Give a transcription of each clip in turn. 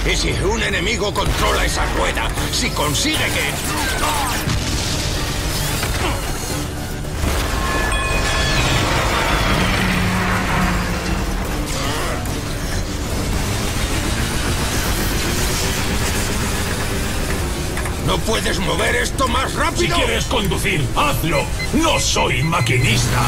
Y si un enemigo controla esa rueda, si consigue que... ¿No puedes mover esto más rápido? Si quieres conducir, hazlo. No soy maquinista.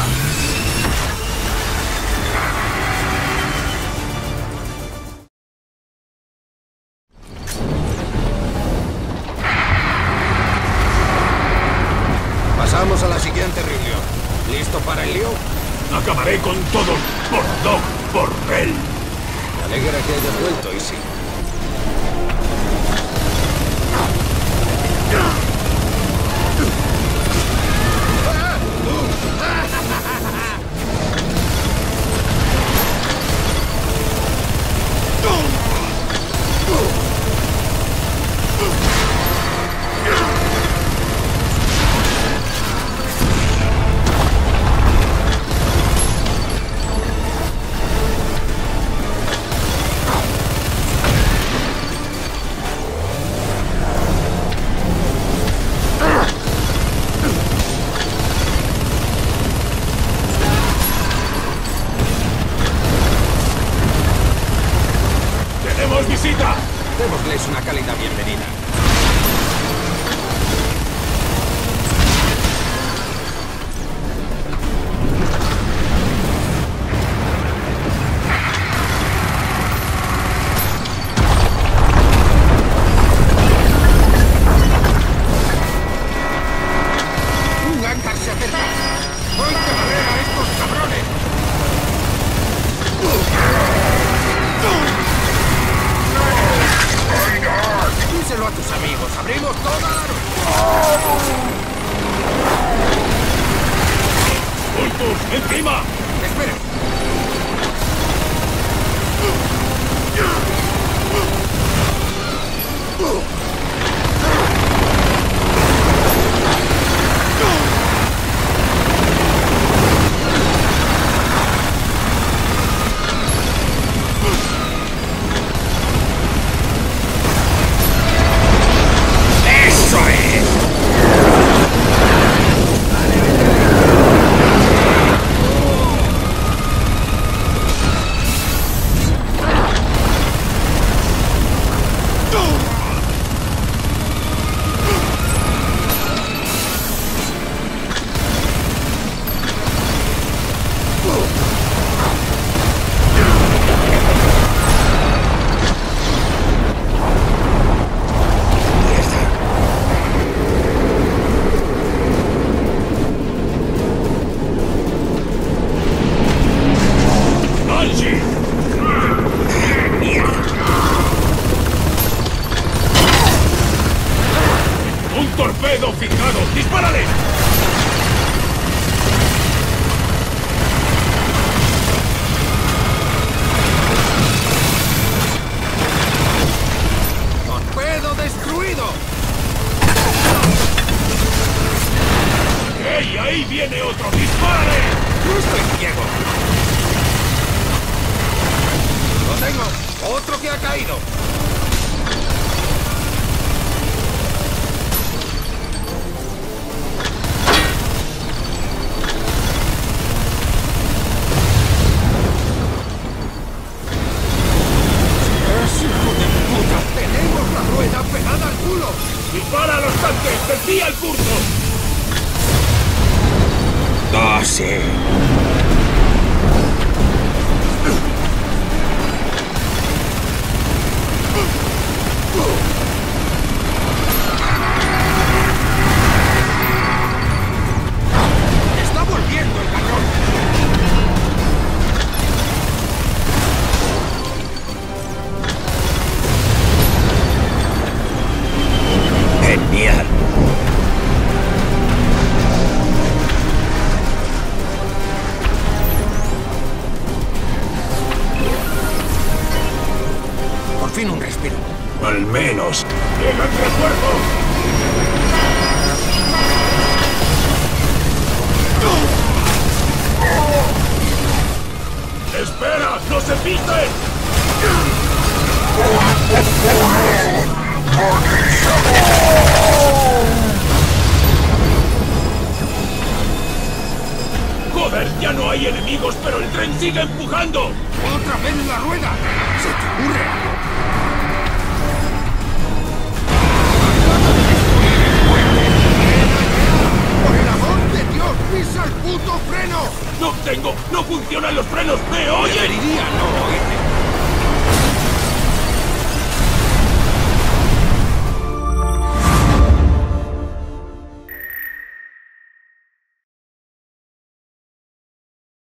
Pasamos a la siguiente reunión. ¿Listo para el lío? Acabaré con todos por Doc, por Bell. Me alegra que hayas vuelto, Easy. ¡Visita! Démosles una cálida bienvenida. ¡Un Ankar se acerca! ¡Hay que barrer a estos cabrones! Díselo a tus amigos, abrimos toda la noche. ¡Ultus, encima! ¡Espera! ¡Torpedo fijado! ¡Dispárale! ¡Torpedo destruido! ¡Ey! ¡Ahí viene otro! ¡Dispárale! ¡No estoy ciego! ¡Lo tengo! ¡Otro que ha caído! ¡Tenemos la rueda pegada al culo! ¡Dispara a los tanques! ¡Desvía el curso! ¡Ah, sí! ¡Está volviendo el cañón! ¡Genial! Por fin un respiro. Al menos. ¡Llegan refuerzos! ¡Espera! ¡No se pisen! ¡Joder! ¡Ya no hay enemigos, pero el tren sigue empujando! ¡Otra vez la rueda!